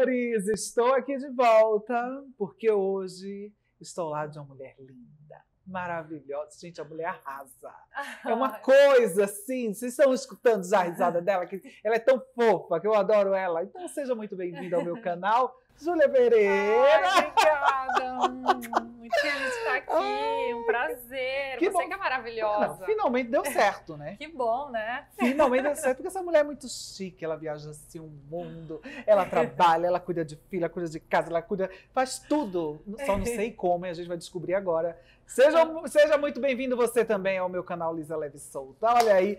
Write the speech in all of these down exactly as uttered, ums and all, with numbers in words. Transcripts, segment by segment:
amores, estou aqui de volta porque hoje estou lá de uma mulher linda, maravilhosa. Gente, a mulher arrasa. É uma coisa assim, vocês estão escutando já a risada dela, que ela é tão fofa, que eu adoro ela. Então seja muito bem-vinda ao meu canal, Júlia Pereira. Ai, obrigada. Muito feliz de estar aqui, Ai, um prazer. Que Você bom. que é maravilhosa. Não, finalmente deu certo, né? Que bom, né? Finalmente deu certo, porque essa mulher é muito chique, ela viaja assim o mundo, ela trabalha, ela cuida de filha, cuida de casa, ela cuida, faz tudo. Só não sei como, e a gente vai descobrir agora. Seja, seja muito bem-vindo você também ao meu canal Lisa Leve Solta. Olha aí,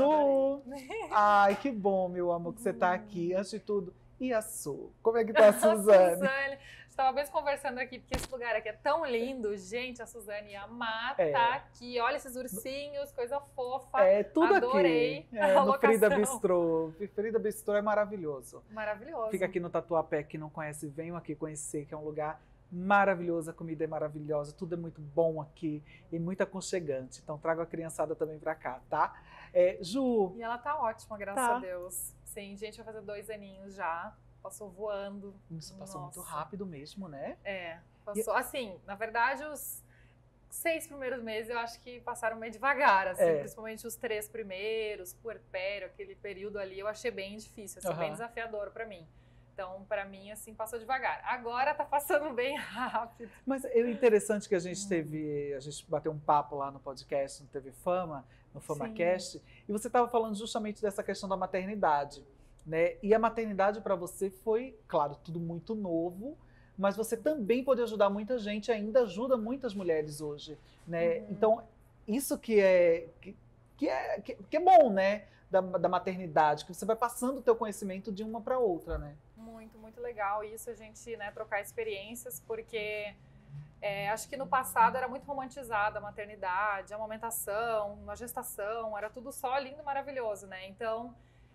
Ju! Ai, que bom, meu amor, que você tá aqui. Antes de tudo, e a Su? Como é que tá a Suzane? Suzane, estava mesmo conversando aqui, porque esse lugar aqui é tão lindo. Gente, a Suzane ia amar É. tá aqui. Olha esses ursinhos, coisa fofa. É, tudo Adorei aqui. É, a no locação. Frida Bistrô. Frida Bistrô é maravilhoso. Maravilhoso. Fica aqui no Tatuapé, que não conhece, venham aqui conhecer, que é um lugar maravilhoso, a comida é maravilhosa, tudo é muito bom aqui e muito aconchegante. Então trago a criançada também pra cá, tá? É, Ju... E ela tá ótima, graças Tá. a Deus. Sim, gente, vai fazer dois aninhos já. Passou voando. Isso passou Nossa. muito rápido mesmo, né? É, passou. Assim, na verdade, os seis primeiros meses eu acho que passaram meio devagar, assim, É. principalmente os três primeiros, puerpério, aquele período ali, eu achei bem difícil, assim, Aham. bem desafiador pra mim. Então, pra mim, assim, passou devagar. Agora tá passando bem rápido. Mas é interessante que a gente teve, a gente bateu um papo lá no podcast, no T V Fama, no FamaCast, e você estava falando justamente dessa questão da maternidade, né? E a maternidade para você foi, claro, tudo muito novo, mas você também pode ajudar muita gente, ainda ajuda muitas mulheres hoje, né? Uhum. Então, isso que é que, que é que, que é bom, né? Da, da maternidade, que você vai passando o teu conhecimento de uma para outra, né? Muito, muito legal isso, a gente, né, trocar experiências, porque é, acho que no passado era muito romantizada a maternidade, a amamentação, a gestação, era tudo só lindo e maravilhoso, né? Então,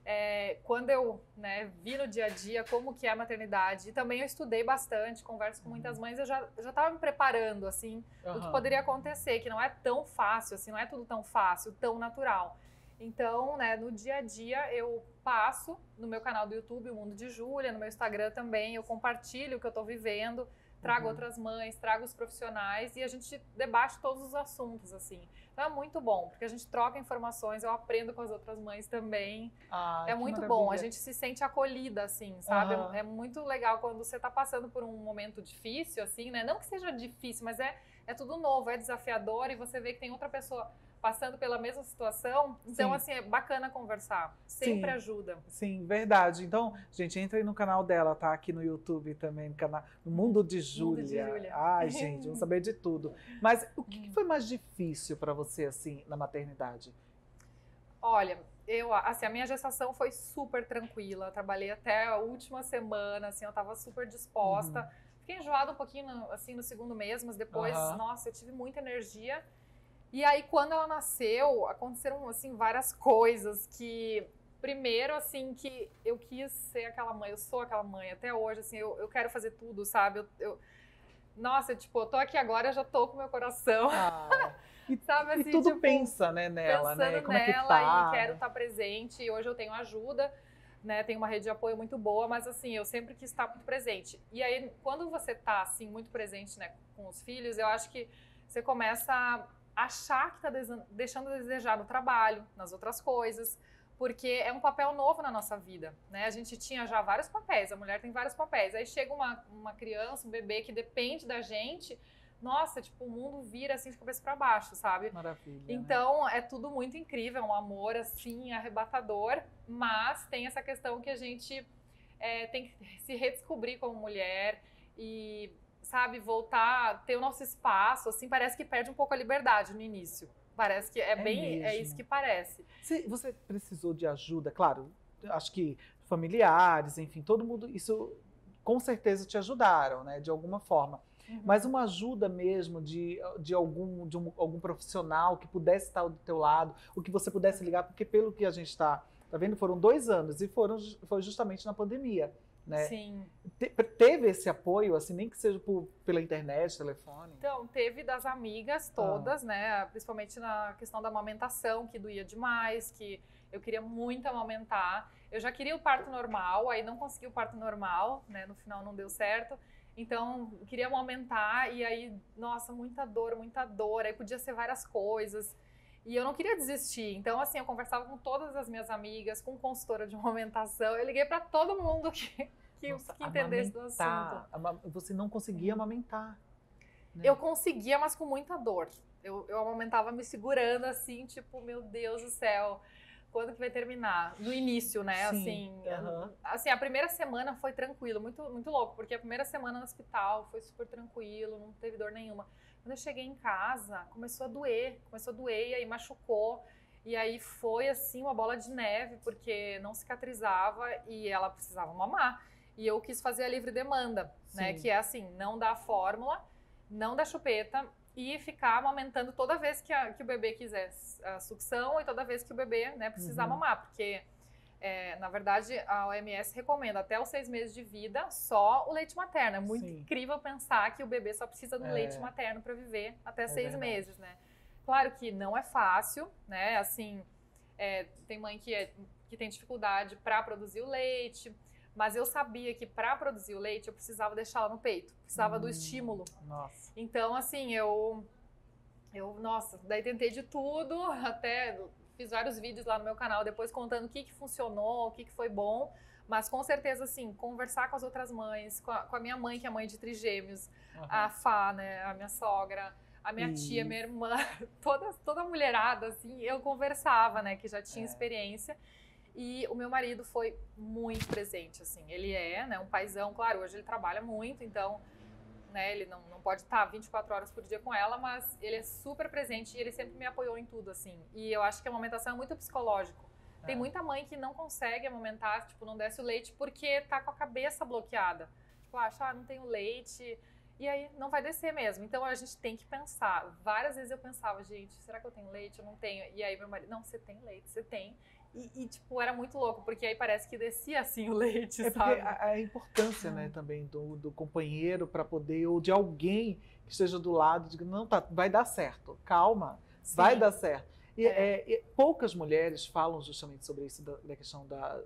é, quando eu, né, vi no dia a dia como que é a maternidade, e também eu estudei bastante, converso com muitas mães, eu já já estava me preparando, assim, do que Aham. poderia acontecer, que não é tão fácil, assim, não é tudo tão fácil, tão natural. Então, né, no dia a dia eu passo no meu canal do YouTube, O Mundo de Júlia, no meu Instagram também, eu compartilho o que eu tô vivendo, trago Uhum. outras mães, trago os profissionais e a gente debate todos os assuntos, assim. Então é muito bom, porque a gente troca informações, eu aprendo com as outras mães também. Ai, É que muito maravilha. bom, a gente se sente acolhida, assim, sabe? Aham. É muito legal quando você tá passando por um momento difícil, assim, né? Não que seja difícil, mas é, é tudo novo, é desafiador e você vê que tem outra pessoa passando pela mesma situação. Então, Sim. assim, é bacana conversar. Sempre Sim. ajuda. Sim, verdade. Então, gente, entra aí no canal dela, tá? Aqui no YouTube também, no canal no Mundo de Júlia. Mundo de Júlia. Ai, gente, vamos saber de tudo. Mas o que que foi mais difícil para você, assim, na maternidade? Olha, eu, assim, a minha gestação foi super tranquila. Trabalhei até a última semana, assim, eu tava super disposta. Uhum. Fiquei enjoada um pouquinho, no- assim, no segundo mês, mas depois, Aham. nossa, eu tive muita energia. E aí, quando ela nasceu, aconteceram, assim, várias coisas que... Primeiro, assim, que eu quis ser aquela mãe, eu sou aquela mãe até hoje, assim, eu, eu quero fazer tudo, sabe? Eu, eu- Nossa, tipo, eu tô aqui agora, eu já tô com meu coração, Ah, e, sabe? e Assim, tudo tipo, pensa, né, nela, pensando né? Como é que nela tá? e quero estar presente. E hoje eu tenho ajuda, né? Tenho uma rede de apoio muito boa, mas assim, eu sempre quis estar muito presente. E aí, quando você tá assim muito presente, né, com os filhos, eu acho que você começa a achar que tá desa- deixando a desejar no trabalho, nas outras coisas, porque é um papel novo na nossa vida, né? A gente tinha já vários papéis, a mulher tem vários papéis. Aí chega uma, uma criança, um bebê que depende da gente, nossa, tipo, o mundo vira assim de cabeça para baixo, sabe? Maravilha. né? Então, é tudo muito incrível, é um amor, assim, arrebatador, mas tem essa questão que a gente é, tem que se redescobrir como mulher e, sabe, voltar, ter o nosso espaço, assim, parece que perde um pouco a liberdade no início. Parece que é, É bem, é mesmo. isso que parece. Você, você precisou de ajuda, claro, acho que familiares, enfim, todo mundo, isso com certeza te ajudaram, né, de alguma forma. Uhum. Mas uma ajuda mesmo de, de, algum, de um, algum profissional que pudesse estar do teu lado, ou que você pudesse ligar, porque pelo que a gente está tá vendo, foram dois anos, e foram, foi justamente na pandemia, né? Sim. Te, teve esse apoio, assim, nem que seja por, pela internet, telefone? Então, teve das amigas todas, ah. né? Principalmente na questão da amamentação, que doía demais, que eu queria muito amamentar. Eu já queria o parto normal, aí não consegui o parto normal, né? No final não deu certo. Então, eu queria aumentar e aí, nossa, muita dor, muita dor. Aí podia ser várias coisas. E eu não queria desistir. Então, assim, eu conversava com todas as minhas amigas, com consultora de amamentação. Eu liguei para todo mundo que, que, nossa, que entendesse do assunto. Você não conseguia amamentar. Né? Eu conseguia, mas com muita dor. Eu, eu amamentava me segurando, assim, tipo, meu Deus do céu. Quando que vai terminar? No início, né? Sim, assim, uh-huh. assim, a primeira semana foi tranquilo, muito, muito louco, porque a primeira semana no hospital foi super tranquilo, não teve dor nenhuma. Quando eu cheguei em casa, começou a doer, começou a doer, e aí machucou, e aí foi assim uma bola de neve, porque não cicatrizava e ela precisava mamar. E eu quis fazer a livre demanda, Sim. né? Que é assim, não dar a fórmula, não dar chupeta, e ficar amamentando toda vez que, a, que o bebê quiser a sucção e toda vez que o bebê, né, precisar uhum. mamar, porque, é, na verdade, a O M S recomenda até os seis meses de vida só o leite materno. É muito Sim. incrível pensar que o bebê só precisa do é. leite materno para viver até é seis verdade. meses, né? Claro que não é fácil, né? Assim, é, tem mãe que, é, que tem dificuldade para produzir o leite, mas eu sabia que para produzir o leite eu precisava deixá-la no peito, precisava hum, do estímulo. Nossa. Então, assim, eu, eu, nossa, daí tentei de tudo, até fiz vários vídeos lá no meu canal depois contando o que que funcionou, o que que foi bom, mas com certeza, assim, conversar com as outras mães, com a, com a minha mãe, que é mãe de trigêmeos, uhum. a Fá, né, a minha sogra, a minha Isso. tia, minha irmã, toda, toda mulherada, assim, eu conversava, né, que já tinha é. experiência. E o meu marido foi muito presente, assim, ele é, né, um paizão, claro, hoje ele trabalha muito, então, né, ele não, não pode estar vinte e quatro horas por dia com ela, mas ele é super presente e ele sempre me apoiou em tudo, assim, e eu acho que a amamentação é muito psicológico. É. Tem muita mãe que não consegue amamentar, tipo, não desce o leite porque tá com a cabeça bloqueada, tipo, acha, ah, não tenho leite, e aí não vai descer mesmo, então a gente tem que pensar. Várias vezes eu pensava, gente, será que eu tenho leite? Eu não tenho, e aí meu marido, não, você tem leite, você tem. E, e, tipo, era muito louco, porque aí parece que descia, assim, o leite, é sabe? A, a importância, né, também do, do companheiro para poder, ou de alguém que esteja do lado, diga, não, tá, vai dar certo, calma, Sim. vai dar certo. E, é. É, poucas mulheres falam justamente sobre isso, da, da questão da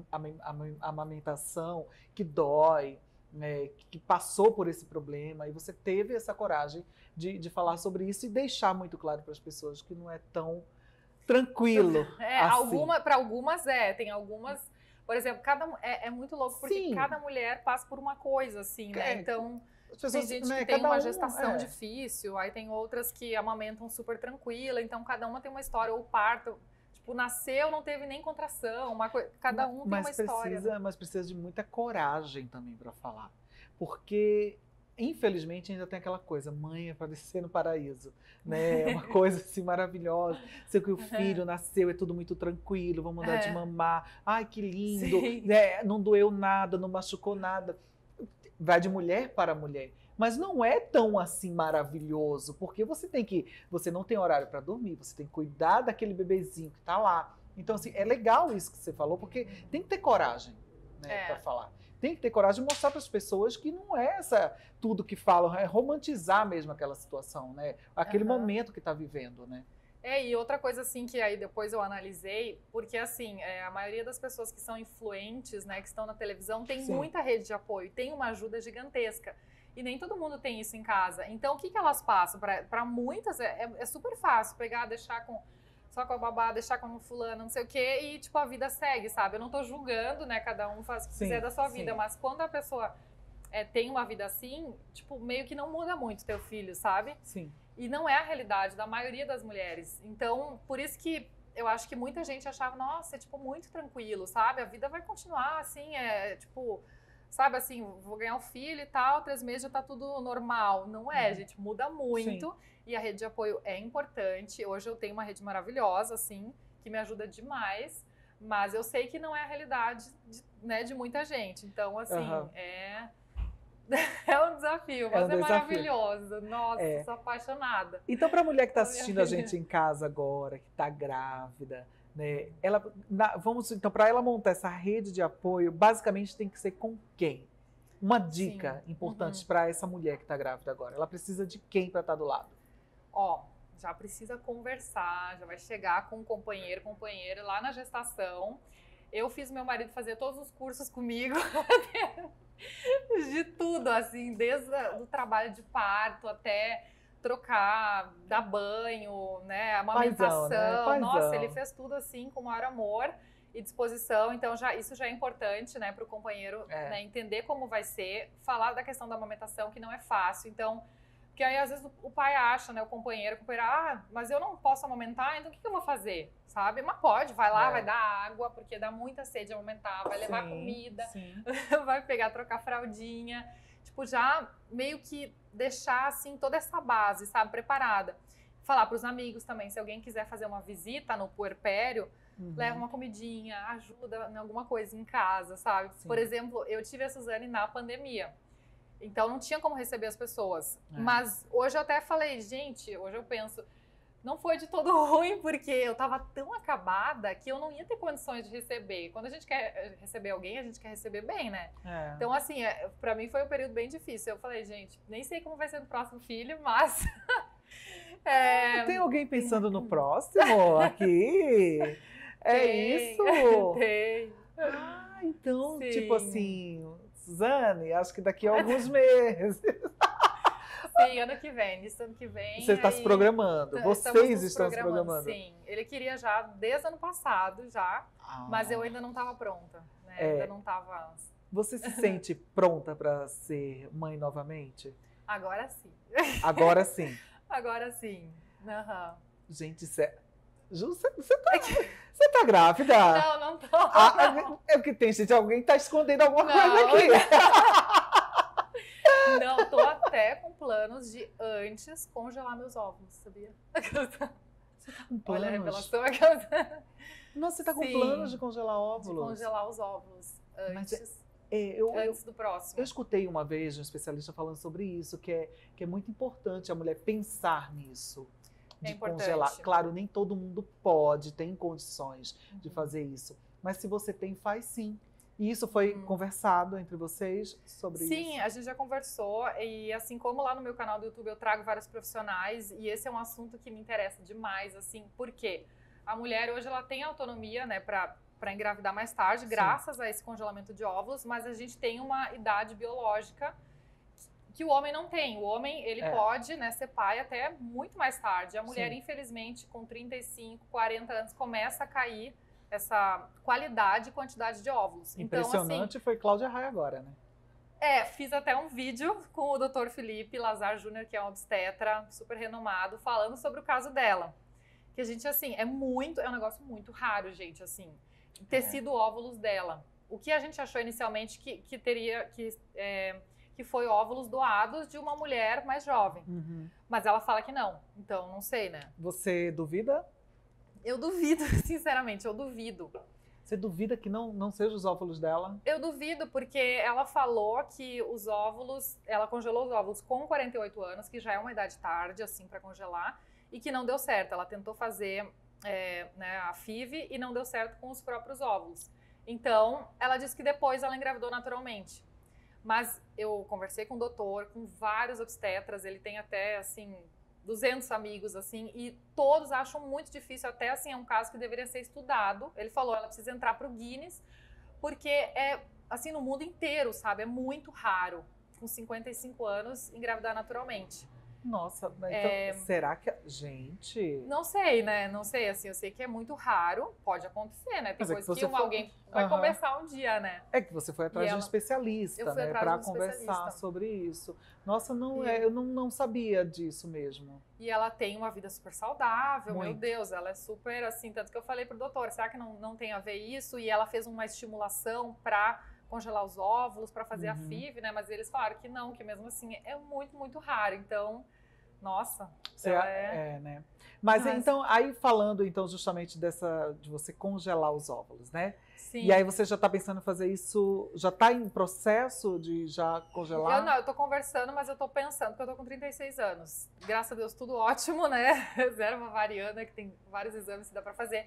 amamentação, que dói, né, que passou por esse problema, e você teve essa coragem de, de falar sobre isso e deixar muito claro para as pessoas que não é tão tranquilo. É, assim. alguma, para algumas é, tem algumas, por exemplo, cada, é, é muito louco, porque Sim. cada mulher passa por uma coisa, assim, né? É, então, pessoas, tem gente né, que tem uma um, gestação é. difícil, aí tem outras que amamentam super tranquila, então cada uma tem uma história, ou parto, tipo, nasceu, não teve nem contração, uma coisa, cada um mas tem uma precisa, história. Mas precisa de muita coragem também para falar, porque infelizmente ainda tem aquela coisa, mãe é para descer no paraíso, né? Uma coisa assim maravilhosa. Sei que o filho nasceu, é tudo muito tranquilo, vamos dar é. de mamar. Ai, que lindo, né? Não doeu nada, não machucou nada. Vai de mulher para mulher. Mas não é tão assim maravilhoso, porque você tem que, você não tem horário para dormir, você tem que cuidar daquele bebezinho que está lá. Então, assim, é legal isso que você falou, porque tem que ter coragem, né, é. para falar. Tem que ter coragem de mostrar para as pessoas que não é essa, tudo que falam, é romantizar mesmo aquela situação, né? Aquele uhum. momento que está vivendo, né? É, e outra coisa assim que aí depois eu analisei, porque assim, é, a maioria das pessoas que são influentes, né, que estão na televisão, tem Sim. muita rede de apoio, tem uma ajuda gigantesca. E nem todo mundo tem isso em casa. Então, o que, que elas passam? Para muitas, é, é, é super fácil pegar, deixar com... só com a babá, deixar com fulano, não sei o quê, e, tipo, a vida segue, sabe? Eu não tô julgando, né? Cada um faz o que sim, quiser da sua vida, sim. mas quando a pessoa é, tem uma vida assim, tipo, meio que não muda muito teu filho, sabe? Sim. E não é a realidade da maioria das mulheres. Então, por isso que eu acho que muita gente achava, nossa, é, tipo, muito tranquilo, sabe? A vida vai continuar, assim, é, tipo... sabe, assim, vou ganhar um filho e tal, três meses já tá tudo normal. Não é, uhum. gente, muda muito. Sim. E a rede de apoio é importante. Hoje eu tenho uma rede maravilhosa, assim, que me ajuda demais. Mas eu sei que não é a realidade, de, né, de muita gente. Então, assim, uhum. é... é um desafio, mas é, um é desafio. Maravilhoso. Nossa, é. Sou apaixonada. Então, para a mulher que está assistindo a gente em casa agora, que está grávida, né? Ela, na- vamos então, para ela montar essa rede de apoio, basicamente tem que ser com quem? Uma dica Sim. importante Uhum. para essa mulher que está grávida agora. Ela precisa de quem para estar do lado? Ó, já precisa conversar, já vai chegar com um companheiro, companheira lá na gestação. Eu fiz meu marido fazer todos os cursos comigo, de tudo, assim, desde o trabalho de parto até trocar, dar banho, né, amamentação. Paizão, né? Paizão. Nossa, ele fez tudo assim com o maior amor e disposição. Então já isso já é importante, né, para o companheiro, É. né, entender como vai ser, falar da questão da amamentação que não é fácil. Então, porque aí às vezes o pai acha, né, o companheiro, o companheiro, ah, mas eu não posso amamentar, então o que, que eu vou fazer, sabe? Mas pode, vai lá, É. vai dar água, porque dá muita sede amamentar, vai levar Sim, comida, sim. vai pegar, trocar fraldinha, tipo, já meio que deixar, assim, toda essa base, sabe, preparada. Falar para os amigos também, se alguém quiser fazer uma visita no puerpério, Uhum. leva uma comidinha, ajuda em alguma coisa em casa, sabe? Sim. Por exemplo, eu tive a Suzane na pandemia. Então, não tinha como receber as pessoas. É. Mas hoje eu até falei, gente, hoje eu penso, não foi de todo ruim, porque eu tava tão acabada que eu não ia ter condições de receber. Quando a gente quer receber alguém, a gente quer receber bem, né? É. Então, assim, é, pra mim foi um período bem difícil. Eu falei, gente, nem sei como vai ser no próximo filho, mas... é, Tem alguém pensando no próximo aqui? É tem, isso? Tem. Ah, então, Sim. tipo assim, Suzane, acho que daqui a alguns meses Sim, ano que vem, isso ano que vem. você está se aí- programando. Estamos Vocês nos estão se programando. Sim, ele queria já desde ano passado, já, Ah. mas eu ainda não estava pronta, né? É. Ainda não estava. Você se sente pronta para ser mãe novamente? Agora sim. Agora sim. Agora sim. Aham. Gente, cê... Ju, você você tá, você tá grávida? Não, não tô. Ah, não. é porque tem gente, alguém tá escondendo alguma Não. coisa aqui. Não, tô até com planos de antes congelar meus óvulos, sabia? Com Olha a planos. revelação aqui. Nossa, você tá com Sim. planos de congelar De óvulos? congelar os óvulos Mas antes, É, eu, eu, antes do próximo. eu escutei uma vez um especialista falando sobre isso, que é, que é muito importante a mulher pensar nisso. É De importante. congelar. Claro, nem todo mundo pode, tem condições de Uhum. fazer isso. Mas se você tem, faz sim. E isso foi Uhum. conversado entre vocês sobre Sim, isso? a gente já conversou e assim como lá no meu canal do YouTube eu trago vários profissionais e esse é um assunto que me interessa demais, assim, porque a mulher hoje ela tem autonomia, né, para para engravidar mais tarde, Sim. graças a esse congelamento de óvulos, mas a gente tem uma idade biológica que o homem não tem. O homem, ele É. pode, né, ser pai até muito mais tarde. A mulher, Sim. infelizmente, com trinta e cinco, quarenta anos, começa a cair essa qualidade e quantidade de óvulos. Então, assim, Impressionante foi Cláudia Raia agora, né? é, fiz até um vídeo com o doutor Felipe Lazar Júnior, que é um obstetra super renomado, falando sobre o caso dela. Que a gente, assim, é muito, é um negócio muito raro, gente, assim, ter É. sido óvulos dela. O que a gente achou inicialmente que, que teria, que, é, que foi óvulos doados de uma mulher mais jovem. Uhum. Mas ela fala que não, então não sei, né? Você duvida? Eu duvido, sinceramente, eu duvido. Você duvida que não, não seja os óvulos dela? Eu duvido, porque ela falou que os óvulos, ela congelou os óvulos com quarenta e oito anos, que já é uma idade tarde, assim, para congelar, e que não deu certo. Ela tentou fazer é, né, a F I V e não deu certo com os próprios óvulos. Então, ela disse que depois ela engravidou naturalmente. Mas eu conversei com o doutor, com vários obstetras, ele tem até, assim, duzentos amigos, assim, e todos acham muito difícil, até, assim, é um caso que deveria ser estudado. Ele falou, ela precisa entrar para o Guinness, porque é, assim, no mundo inteiro, sabe? É muito raro, com cinquenta e cinco anos, engravidar naturalmente. Nossa, mas É. então, será que... a- Gente... Não sei, né? Não sei, assim, eu sei que é muito raro, pode acontecer, né? Tem Mas é que coisa que, você um- foi- alguém vai Aham. começar um dia, né? É que você foi atrás E de um ela- especialista, Eu fui né? atrás Para de um conversar especialista. sobre isso. Nossa, não, E- é, eu não, não sabia disso mesmo. E ela tem uma vida super saudável, meu Muito. Deus, ela é super assim, tanto que eu falei pro doutor, será que não, não tem a ver isso? E ela fez uma estimulação para congelar os óvulos, para fazer a Uhum. F I V, né? Mas eles falaram que não, que mesmo assim é muito, muito raro. Então, nossa, Você- ela é... é, né? Mas, Mas- então, aí falando então justamente dessa de você congelar os óvulos, né? Sim. E aí você já está pensando em fazer isso, já está em processo de já congelar? Eu não, eu tô conversando, mas eu tô pensando, porque eu tô com trinta e seis anos. Graças a Deus, tudo ótimo, né? Reserva variana, que tem vários exames que dá pra fazer.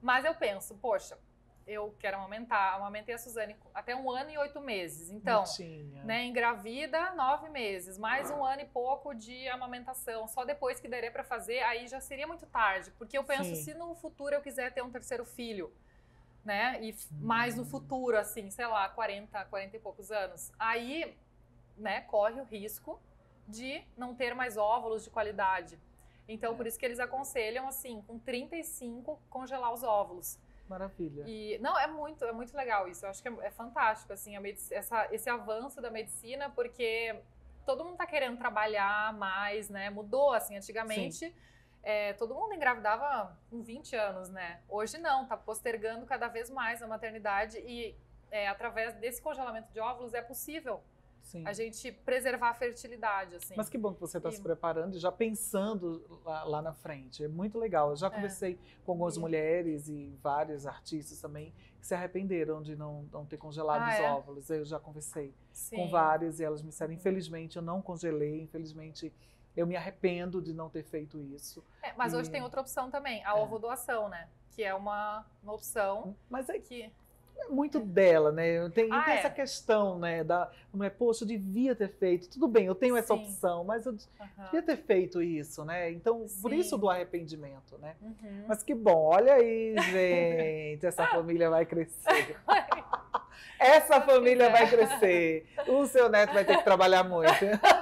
Mas eu penso, poxa, eu quero amamentar, amamentei a Suzane até um ano e oito meses. Então, né, engravida, nove meses, mais um ano e pouco de amamentação. Só depois que daria para fazer, aí já seria muito tarde. Porque eu penso, Sim. se no futuro eu quiser ter um terceiro filho, né, e mais no futuro, assim, sei lá, quarenta, quarenta e poucos anos, aí, né, corre o risco de não ter mais óvulos de qualidade. Então, por isso que eles aconselham, assim, com trinta e cinco, congelar os óvulos. Maravilha. E, não, é muito, é muito legal isso. Eu acho que é, é fantástico, assim, a essa, esse avanço da medicina, porque todo mundo tá querendo trabalhar mais, né? Mudou, assim, antigamente, é, todo mundo engravidava com vinte anos, né? Hoje não, tá postergando cada vez mais a maternidade e é, através desse congelamento de óvulos é possível Sim. a gente preservar a fertilidade, assim. Mas que bom que você está e... se preparando e já pensando lá, lá na frente. É muito legal. Eu já conversei é. com algumas e... mulheres e vários artistas também que se arrependeram de não, não ter congelado ah, os é? óvulos. Eu já conversei Sim. com várias e elas me disseram, infelizmente, eu não congelei, infelizmente, eu me arrependo de não ter feito isso. É, mas e... hoje tem outra opção também, a é. ovodoação, né? Que é uma, uma opção mas é que... É muito dela, né? Tem, ah, tem é. essa questão, né? Da, não é, poxa, eu devia ter feito. Tudo bem, eu tenho essa Sim. opção, mas eu uhum. devia ter feito isso, né? Então, Sim. por isso do arrependimento, né? Uhum. Mas que bom, olha aí, gente, essa família vai crescer. Essa família vai crescer. O seu neto vai ter que trabalhar muito.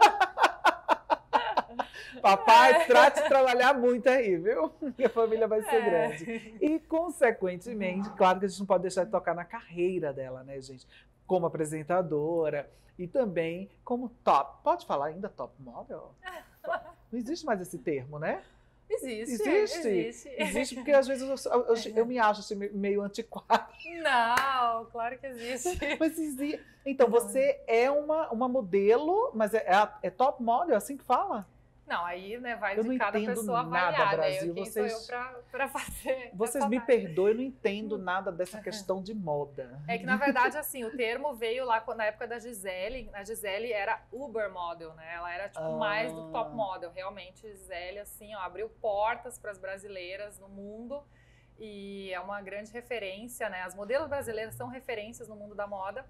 Papai, trate de trabalhar muito aí, viu? Porque a família vai ser é. grande. E, consequentemente, claro que a gente não pode deixar de tocar na carreira dela, né, gente? Como apresentadora e também como top. Pode falar ainda top model? Não existe mais esse termo, né? Existe. Existe? Existe, existe porque às vezes eu, eu, eu, eu me acho assim, meio antiquada. Não, claro que existe. Mas existe. Então, você é uma, uma modelo, mas é, é, é top model, assim que fala? Não, aí né, vai eu de cada pessoa avaliar, nada, Brasil. né? Quem vocês, sou eu para fazer? Vocês me perdoem, eu não entendo nada dessa questão de moda. É que, na verdade, assim, o termo veio lá na época da Gisele. A Gisele era Uber model, né? Ela era, tipo, ah. mais do que top model. Realmente, Gisele, assim, ó, abriu portas para as brasileiras no mundo. E é uma grande referência, né? As modelos brasileiras são referências no mundo da moda.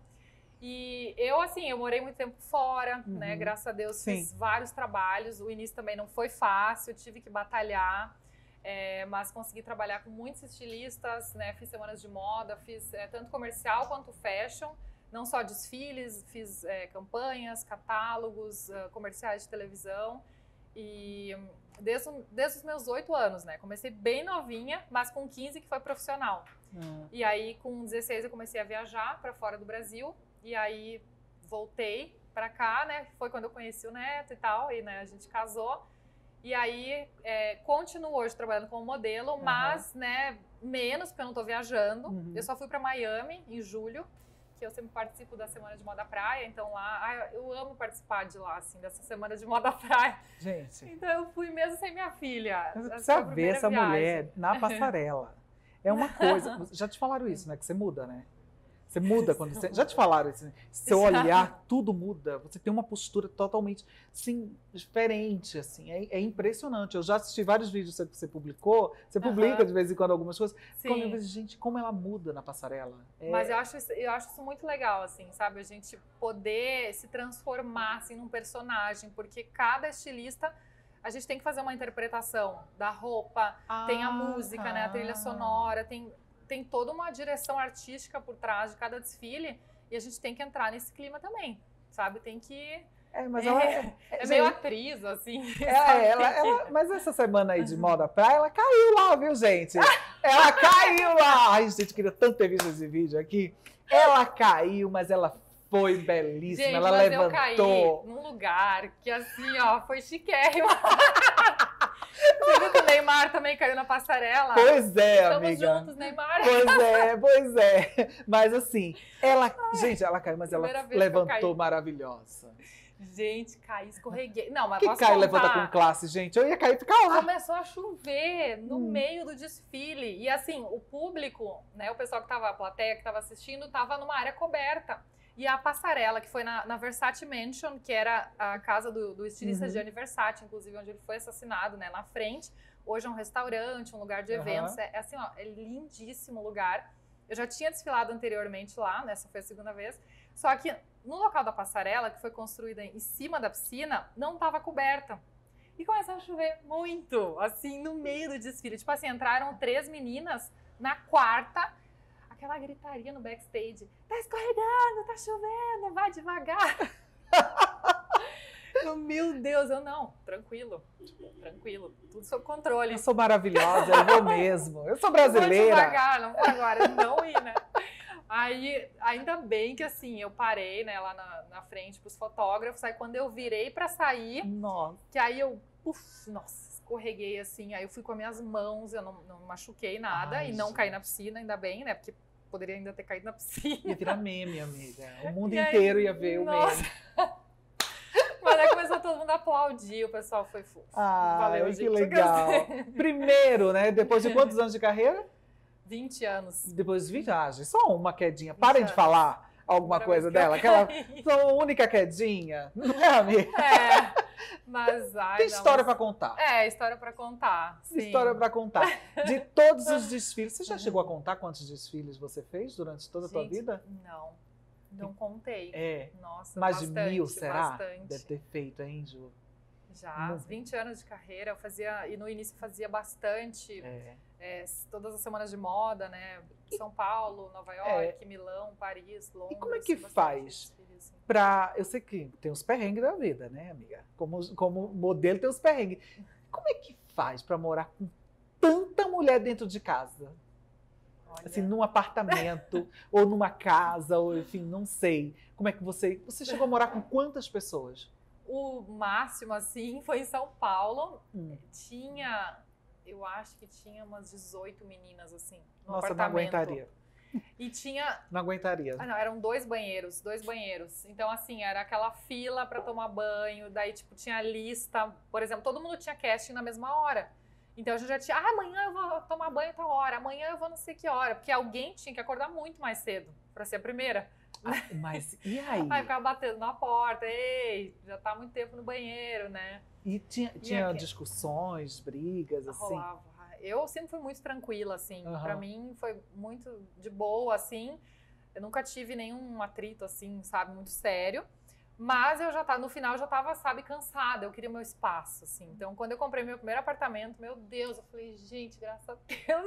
E eu, assim, eu morei muito tempo fora, uhum. né? Graças a Deus, Sim. fiz vários trabalhos. O início também não foi fácil, tive que batalhar. É, mas consegui trabalhar com muitos estilistas, né? Fiz semanas de moda, fiz é, tanto comercial quanto fashion. Não só desfiles, fiz é, campanhas, catálogos, uh, comerciais de televisão. E desde, desde os meus oito anos, né? Comecei bem novinha, mas com quinze que foi profissional. Uhum. E aí, com dezesseis, eu comecei a viajar para fora do Brasil. E aí voltei pra cá, né? Foi quando eu conheci o neto e tal, e né, a gente casou. E aí é, continuo hoje trabalhando como modelo, uhum. mas né, menos, porque eu não tô viajando. Uhum. Eu só fui pra Miami em julho, que eu sempre participo da Semana de Moda Praia, então lá, ah, eu amo participar de lá, assim, dessa Semana de Moda Praia. Gente. Então eu fui mesmo sem minha filha. Mas precisa ver essa viagem. Mulher na passarela. É uma coisa. Já te falaram isso, né? Que você muda, né? Você muda quando você... Já te falaram isso, né? Seu olhar, tudo muda. Você tem uma postura totalmente, assim, diferente, assim. É, é impressionante. Eu já assisti vários vídeos que você publicou. Você publica, uhum. de vez em quando, algumas coisas. Sim. Quando eu vejo, gente, como ela muda na passarela. É... Mas eu acho, isso, eu acho isso muito legal, assim, sabe? A gente poder se transformar, assim, num personagem. Porque cada estilista... A gente tem que fazer uma interpretação da roupa. Ah, tem a música, ah. né? A trilha sonora, tem... Tem toda uma direção artística por trás de cada desfile e a gente tem que entrar nesse clima também, sabe? Tem que... É, mas ela é, é, é meio atriz, assim. É, ela, ela, mas essa semana aí de moda praia, ela caiu lá, viu, gente? Ela caiu lá! Ai, gente, queria tanto ter visto esse vídeo aqui. Ela caiu, mas ela foi belíssima, gente, ela mas levantou. Eu caí num lugar que, assim, ó, foi chiquérrimo. Você viu que o Neymar também caiu na passarela? Pois é, Estamos amiga. Estamos juntos, Neymar. Pois é, pois é. Mas assim, ela... Ai, gente, ela caiu, mas ela levantou maravilhosa. Gente, caí, escorreguei. Não, mas que posso cai contar? levanta com classe, gente? Eu ia cair e ficar lá. Começou a chover no hum. meio do desfile. E assim, o público, né, o pessoal que tava, a plateia que estava assistindo, estava numa área coberta. E a passarela, que foi na, na Versace Mansion, que era a casa do, do estilista uhum. Gianni Versace, inclusive onde ele foi assassinado, né, na frente, Hoje é um restaurante, um lugar de eventos. Uhum. É, é assim, ó, é lindíssimo o lugar. Eu já tinha desfilado anteriormente lá, nessa foi a segunda vez. Só que no local da passarela, que foi construída em cima da piscina, não estava coberta. E começou a chover muito, assim, no meio do desfile. Tipo assim, entraram três meninas na quarta, aquela gritaria no backstage. Tá escorregando, tá chovendo, vai devagar. Meu Deus, eu não, tranquilo, tipo, tranquilo, tudo sob controle. Eu sou maravilhosa, eu vou mesmo. Eu sou brasileira. Eu vou devagar, não vou agora, não ir, né? Aí, ainda bem que assim, eu parei, né, lá na, na frente pros fotógrafos, aí quando eu virei pra sair, nossa. que aí eu, uf, nossa, escorreguei assim, aí eu fui com as minhas mãos, eu não, não machuquei nada. Ai, e não gente. Caí na piscina, ainda bem, né, porque poderia ainda ter caído na piscina. Ia virar meme, amiga. O mundo e inteiro aí, ia ver nossa. o meme. Mas aí começou todo mundo a aplaudir, o pessoal foi fofo. Ah, valeu, que gente. legal. Primeiro, né? Depois de quantos anos de carreira? vinte anos. Depois de vinte anos. Só uma quedinha. Parem de falar alguma Agora coisa dela. Aquela só única quedinha. Não é, amiga? É. Mas, ai, tem não, história mas... para contar. É, história para contar. Sim. História para contar. De todos os desfiles. Você já chegou a contar quantos desfiles você fez durante toda a gente, tua vida? Não. Não contei. É. Nossa, mais bastante, de mil, será? Bastante. Deve ter feito, hein, Ju? Já, uns vinte anos de carreira, eu fazia, e no início fazia bastante, é. É, todas as semanas de moda, né? São Paulo, Nova York, é. Milão, Paris, Londres. E como é que faz pra... Eu sei que tem os perrengues da vida, né, amiga? Como, como modelo tem os perrengues. Como é que faz pra morar com tanta mulher dentro de casa? Olha. Assim, num apartamento, ou numa casa, ou enfim, não sei. Como é que você... Você chegou a morar com quantas pessoas? O máximo, assim, foi em São Paulo. Hum. Tinha, eu acho que tinha umas dezoito meninas, assim, no Nossa, apartamento. não aguentaria. E tinha... Não aguentaria. Ah, não, eram dois banheiros, dois banheiros. Então, assim, era aquela fila para tomar banho, daí, tipo, tinha lista. Por exemplo, todo mundo tinha casting na mesma hora. Então, a gente já tinha, ah, amanhã eu vou tomar banho tal hora, amanhã eu vou não sei que hora. Porque alguém tinha que acordar muito mais cedo para ser a primeira. Ah, mas e aí? Aí ficava batendo na porta, ei, já tá há muito tempo no banheiro, né? E tinha, tinha aqui... discussões, brigas, assim? Rolava. Eu sempre fui muito tranquila, assim. Uhum. Pra mim foi muito de boa, assim. Eu nunca tive nenhum atrito, assim, sabe, muito sério. Mas eu já tava, no final, eu já tava, sabe, cansada. Eu queria o meu espaço, assim. Então, quando eu comprei meu primeiro apartamento, meu Deus, eu falei, gente, graças a Deus,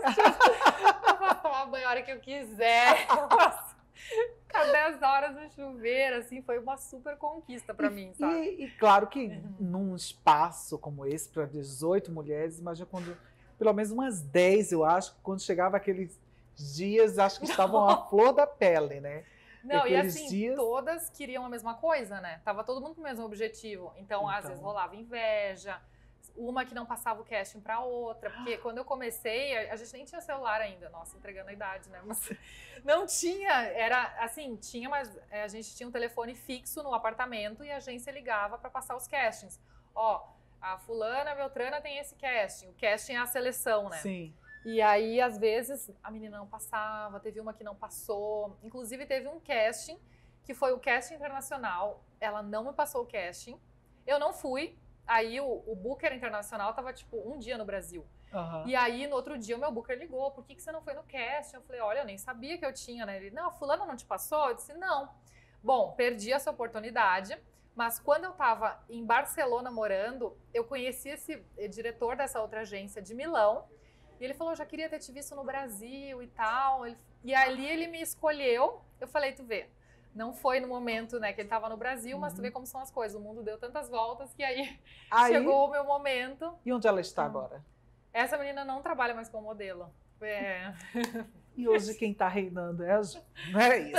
eu posso tomar banho a hora que eu quiser. Eu posso ficar dez horas no chuveiro, assim, foi uma super conquista pra e, mim, sabe? E, e claro que uhum. num espaço como esse, para dezoito mulheres, imagina quando, pelo menos umas dez, eu acho, quando chegava aqueles dias, acho que estavam à flor da pele, né? Não, e assim, dias... todas queriam a mesma coisa, né? Tava todo mundo com o mesmo objetivo. Então, então, às vezes rolava inveja, uma que não passava o casting pra outra, porque quando eu comecei, a gente nem tinha celular ainda, nossa, entregando a idade, né? Mas não tinha, era assim, tinha, mas a gente tinha um telefone fixo no apartamento e a agência ligava para passar os castings. Ó, a fulana, a Beltrana tem esse casting, o casting é a seleção, né? Sim. E aí, às vezes, a menina não passava, teve uma que não passou, inclusive teve um casting, que foi o casting internacional, ela não me passou o casting, eu não fui. Aí o, o Booker Internacional tava, tipo, um dia no Brasil. Uhum. E aí, no outro dia, o meu Booker ligou, por que, que você não foi no casting? Eu falei, olha, eu nem sabia que eu tinha, né? Ele, não, a fulana não te passou? Eu disse, não. Bom, perdi essa oportunidade, mas quando eu tava em Barcelona morando, eu conheci esse diretor dessa outra agência de Milão, e ele falou, eu já queria ter te visto no Brasil e tal. Ele, e ali ele me escolheu, eu falei, tu vê, não foi no momento, né, que ele estava no Brasil, uhum. mas tu vê como são as coisas. O mundo deu tantas voltas que aí, aí chegou o meu momento. E onde ela está agora? Essa menina não trabalha mais como modelo. É. E hoje quem está reinando é a Ju. Não é isso?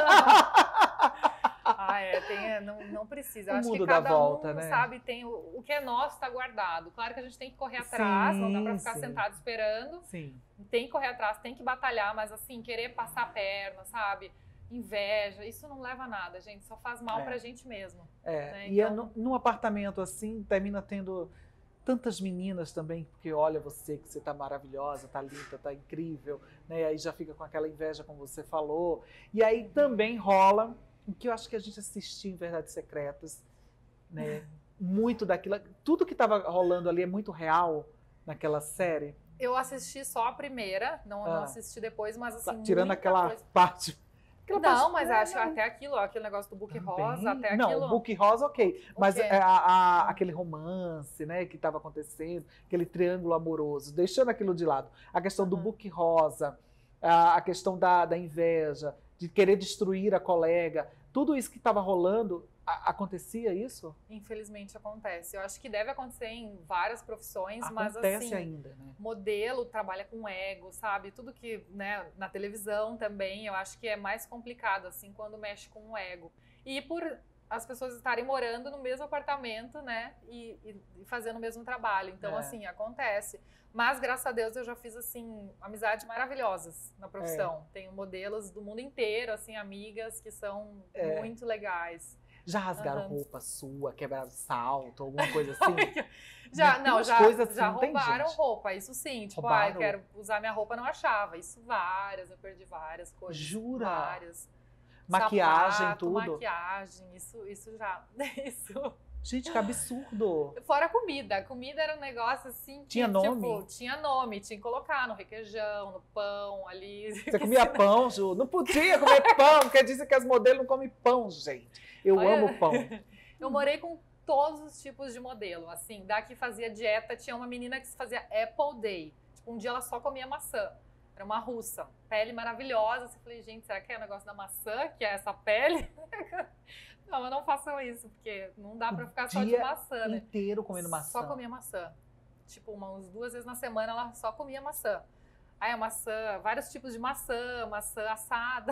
Ah, é, tem, não, não precisa. Eu o acho mundo que cada dá volta, um, né? sabe, tem o, o que é nosso está guardado. Claro que a gente tem que correr atrás, sim, não dá para ficar sim. sentado esperando. Sim. Tem que correr atrás, tem que batalhar, mas assim, querer passar a perna, sabe? Inveja, isso não leva a nada, gente, só faz mal é. pra gente mesmo. É, né? e então... é num apartamento assim, termina tendo tantas meninas também, porque olha você, que você tá maravilhosa, tá linda, tá incrível, né? Aí já fica com aquela inveja, como você falou. E aí também rola, o que eu acho que a gente assistiu em Verdades Secretas, né? Muito daquilo, tudo que estava rolando ali é muito real, naquela série? Eu assisti só a primeira, não, Ah. não assisti depois, mas assim, Tirando muita aquela coisa. parte. aquela Não, parte- mas é, acho que não. até aquilo, ó, aquele negócio do book Também. rosa, até Não, aquilo. o book rosa, ok. Mas quê? é, a- a- aquele romance, né, que estava acontecendo, aquele triângulo amoroso, deixando aquilo de lado. A questão do Aham. book rosa, a, a questão da, da inveja, de querer destruir a colega, tudo isso que estava rolando, a- acontecia isso? Infelizmente acontece. Eu acho que deve acontecer em várias profissões, mas Acontece assim, ainda, né? modelo trabalha com ego, sabe? Tudo que, né, na televisão também, eu acho que é mais complicado, assim, quando mexe com o ego. E por as pessoas estarem morando no mesmo apartamento, né, e, e- e fazendo o mesmo trabalho. Então, É. assim, acontece. Mas, graças a Deus, eu já fiz, assim, amizades maravilhosas na profissão. Tenho modelos do mundo inteiro, assim, amigas que são É. muito legais. Já rasgaram Aham. roupa sua, quebraram salto, alguma coisa assim? Já, Tem não, umas já, coisas assim, já não tem, roubaram gente? roupa, isso sim. Tipo, ah, Roubaram? eu quero usar minha roupa, não achava. Isso várias, eu perdi várias coisas. Jura? Várias. Maquiagem, Sapato, tudo? maquiagem, isso, isso já. Isso. Gente, que absurdo! Fora a comida. A comida era um negócio assim. Que, Tinha nome? Tipo, tinha nome, tinha que colocar no requeijão, no pão, ali. Você comia pão, Ju? Não podia comer pão, porque dizem que as modelos não comem pão, gente. Eu Olha. amo pão. Eu morei com todos os tipos de modelo. Assim, da que fazia dieta, tinha uma menina que fazia Apple Day. Tipo, um dia ela só comia maçã. Era uma russa. Pele maravilhosa. Eu falei, gente, será que é o negócio da maçã, que é essa pele? Não, mas não façam isso, porque não dá pra ficar só de Dia maçã, né? inteiro comendo maçã. Só comia maçã. Tipo, umas duas vezes na semana ela só comia maçã. Aí a maçã, vários tipos de maçã, maçã assada.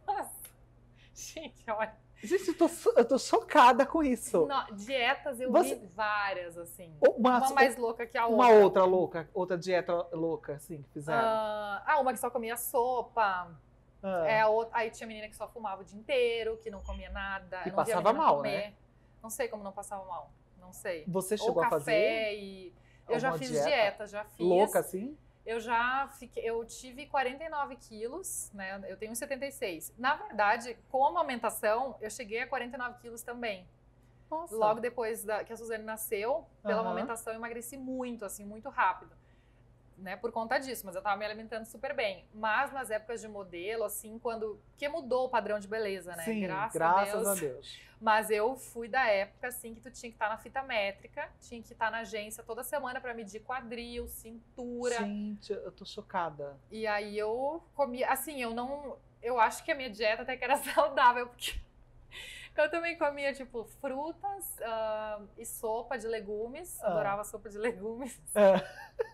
Gente, olha. Gente, eu tô, so- eu tô chocada com isso. Não, dietas eu Você- vi várias, assim. Uma, Uma mais louca que a uma outra. outra louca, outra dieta louca, assim, que fizeram. Ah, ah, uma que só comia sopa. Ah. É, a outra, aí tinha menina que só fumava o dia inteiro, que não comia nada. E eu não via a passava menina mal, comer. né? Não sei como não passava mal. Não sei. Você Ou chegou a café fazer e... Eu já alguma fiz dieta? dieta, já fiz. louca, assim? Eu já fiquei, eu tive quarenta e nove quilos, né? Eu tenho setenta e seis. Na verdade, com a amamentação, eu cheguei a quarenta e nove quilos também. Nossa. Logo depois da, que a Suzane nasceu, pela Aham. amamentação, eu emagreci muito, assim, muito rápido. Né, por conta disso, mas eu tava me alimentando super bem. Mas nas épocas de modelo, assim, quando... Que mudou o padrão de beleza, né? Sim, graças, graças a, Deus. a Deus. Mas eu fui da época, assim, que tu tinha que estar na fita métrica, tinha que estar na agência toda semana pra medir quadril, cintura. Gente, eu tô chocada. E aí eu comia, assim, eu não... Eu acho que a minha dieta até que era saudável, porque eu também comia, tipo, frutas ah, e sopa de legumes. Ah. Adorava sopa de legumes. É.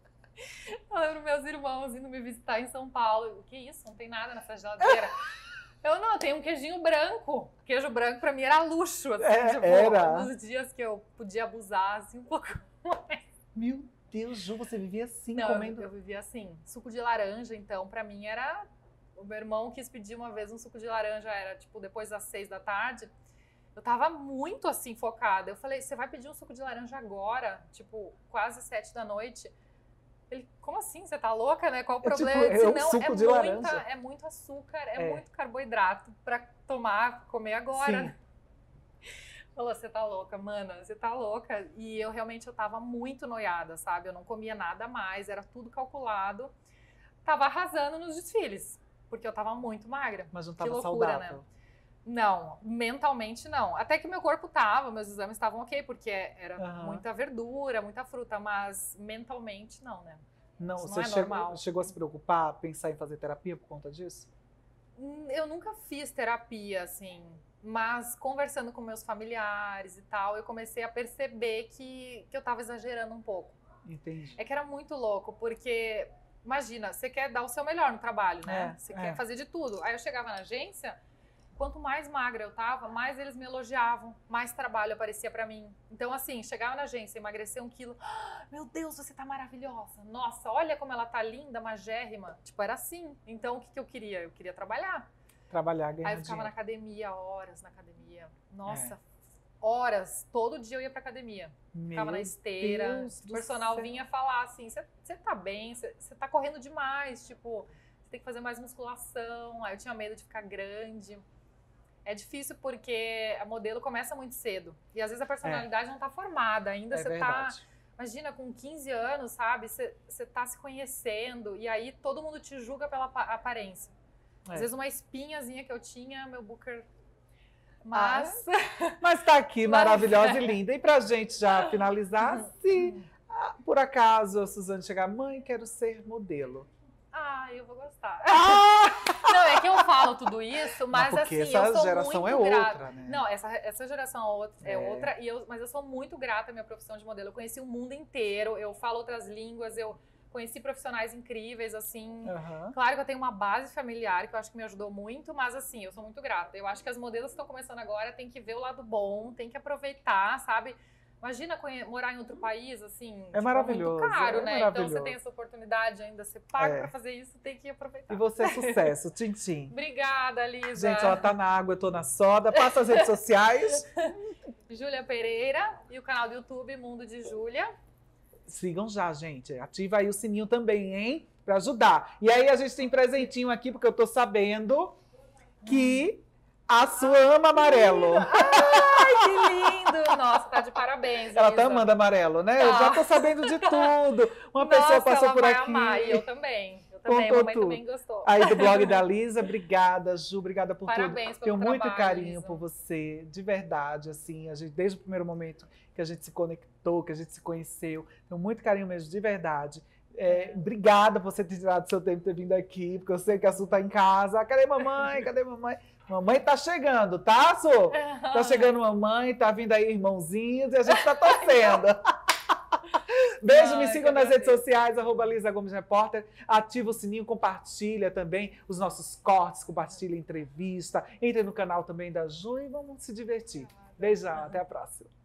Eu lembro meus irmãos indo me visitar em São Paulo. O que isso? Não tem nada nessa geladeira. Eu não, tem um queijinho branco. Queijo branco pra mim era luxo, assim, É, tipo, era. nos dias que eu podia abusar, assim, um pouco mais. Meu Deus, Ju, você vivia assim, Não, eu, comendo... eu vivia assim. Suco de laranja, então, pra mim era... O meu irmão quis pedir uma vez um suco de laranja, era tipo depois das seis da tarde. Eu tava muito assim focada. Eu falei, você vai pedir um suco de laranja agora? Tipo, quase sete da noite. Ele, como assim? Você tá louca, né? Qual o É tipo, problema? Eu disse, é um não, suco é, de muita, laranja." é muito açúcar, é, É. muito carboidrato pra tomar, comer agora. Sim. né? Falou, você tá louca, mana, você tá louca. E eu realmente eu tava muito noiada, sabe? Eu não comia nada mais, era tudo calculado. Tava arrasando nos desfiles, porque eu tava muito magra. Mas não Que tava loucura, saudável. né? Não, mentalmente não. Até que meu corpo tava, meus exames estavam ok, porque era Aham. muita verdura, muita fruta, mas mentalmente não, né? Não, Isso não você é chegou, normal. chegou a se preocupar, pensar em fazer terapia por conta disso? Hum, Eu nunca fiz terapia, assim, mas conversando com meus familiares e tal, eu comecei a perceber que, que eu tava exagerando um pouco. Entendi. É que era muito louco, porque, imagina, você quer dar o seu melhor no trabalho, né? É, Você é. quer fazer de tudo. Aí eu chegava na agência, quanto mais magra eu tava, mais eles me elogiavam, mais trabalho aparecia pra mim. Então, assim, chegava na agência, emagrecer um quilo, "Ah, meu Deus, você tá maravilhosa. Nossa, olha como ela tá linda, magérrima. Tipo, era assim. Então, o que, que eu queria? Eu queria trabalhar. Trabalhar, ganhar Aí eu ficava na dinheiro. academia, horas na academia. Nossa, horas. Todo dia eu ia pra academia. Ficava Meu na esteira. Deus O do personal céu. vinha falar assim, você tá bem, você tá correndo demais, tipo, você tem que fazer mais musculação. Aí eu tinha medo de ficar grande. É difícil porque a modelo começa muito cedo. E às vezes a personalidade não tá formada. Ainda É você tá... verdade. Imagina, com quinze anos, sabe? Você tá se conhecendo e aí todo mundo te julga pela apa- aparência. É. Às vezes uma espinhazinha que eu tinha, meu Booker... Mas... Ah, mas tá aqui, Mas- maravilhosa e linda. E pra gente já finalizar, se ah, por acaso a Suzane chegar, mãe, quero ser modelo. Ah, eu vou gostar. Ah! Não, é que eu falo tudo isso, mas porque assim, essa eu sou geração muito é grata. outra, né? Não, essa, essa geração é outra, é É. outra e eu, mas eu sou muito grata à minha profissão de modelo. Eu conheci o mundo inteiro, eu falo outras línguas, eu conheci profissionais incríveis, assim. Aham. Claro que eu tenho uma base familiar que eu acho que me ajudou muito, mas assim, eu sou muito grata. Eu acho que as modelos que estão começando agora têm que ver o lado bom, tem que aproveitar, sabe? Imagina conhe- morar em outro país, assim, É maravilhoso, muito caro, é né? Então maravilhoso. você tem essa oportunidade ainda, você paga É. pra fazer isso, tem que aproveitar. E você é sucesso, Tintim. Obrigada, Lisa. Gente, ela tá na água, eu tô na soda. Passa as redes sociais. Júlia Pereira e o canal do YouTube Mundo de Júlia. Sigam já, gente. Ativa aí o sininho também, hein? Pra ajudar. E aí a gente tem presentinho aqui, porque eu tô sabendo que a sua ama amarelo. Ai, que lindo! Nossa, tá de parabéns, Ela Lisa. tá amando amarelo, né? Eu Tá. já tô sabendo de tudo. Uma Nossa, pessoa passou ela por vai aqui. amar, e eu também. Eu também, Contou a mamãe tudo. também gostou. Aí do blog da Lisa, obrigada, Ju, obrigada por Parabéns tudo. pelo Tenho muito trabalho, carinho Lisa. por você, de verdade, assim, a gente, desde o primeiro momento que a gente se conectou, que a gente se conheceu, tenho muito carinho mesmo, de verdade. É, obrigada por você ter tirado seu tempo e ter vindo aqui, porque eu sei que a Su tá em casa. Cadê mamãe? Cadê mamãe? Mamãe tá chegando, tá, Su? Tá chegando mamãe, tá vindo aí irmãozinhos e a gente tá torcendo. Beijo, me Ai, sigam que nas redes agradeço. sociais, arroba Lisa Gomes Repórter. Ativa o sininho, compartilha também os nossos cortes, compartilha a entrevista. Entre no canal também da Ju e vamos se divertir. Beijão, até a próxima.